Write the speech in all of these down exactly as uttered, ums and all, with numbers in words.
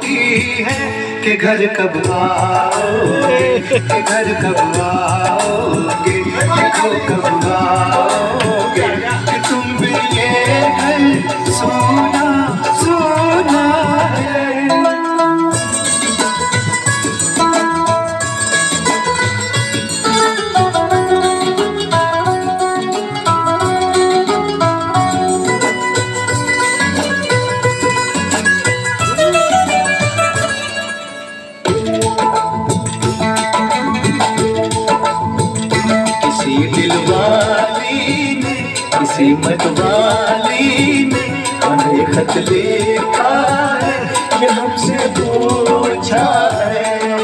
होती है कि घर कब आओगे, कि घर कब आओगे, लिखो कब आओगे, कि तुम भी ये घर सोना सोना है। किसी मतवाली ने हमें खत लिखा है, ये हमसे पूछा है।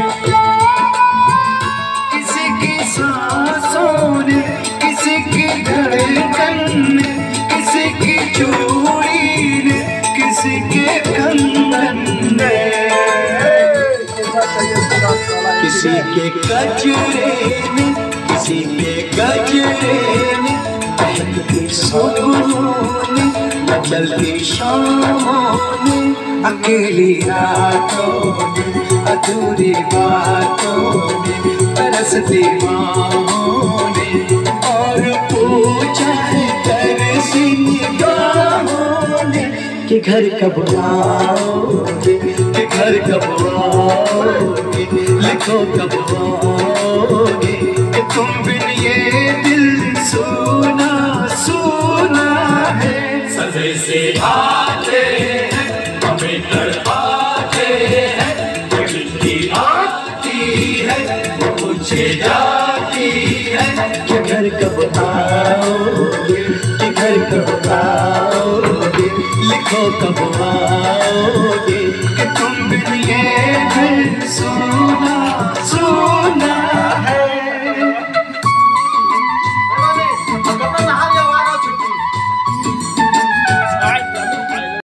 किसी की सांसों ने, किसी की धड़कन ने, किसी की चूड़ी ने, किसी के कंगन ने, किसी के गजरे ने, किसी के गजरे ने, बदलती शामों में, अकेली रातों में, अधूरी बातों में, तरसती बाहों ने, और पूछा है तरसी निगाहों ने कि घर कब आओगे, कि घर कब आओगे, लिखो कब आओगे, कि तुम बिन ये दिल सोना सोना है। सजे से आते हैं हमें तड़पाते हैं, वो चिट्ठी आती है वो पूछे जाती है कि घर कब आओगे, कि घर कब आओगे, लिखो कब आओगे।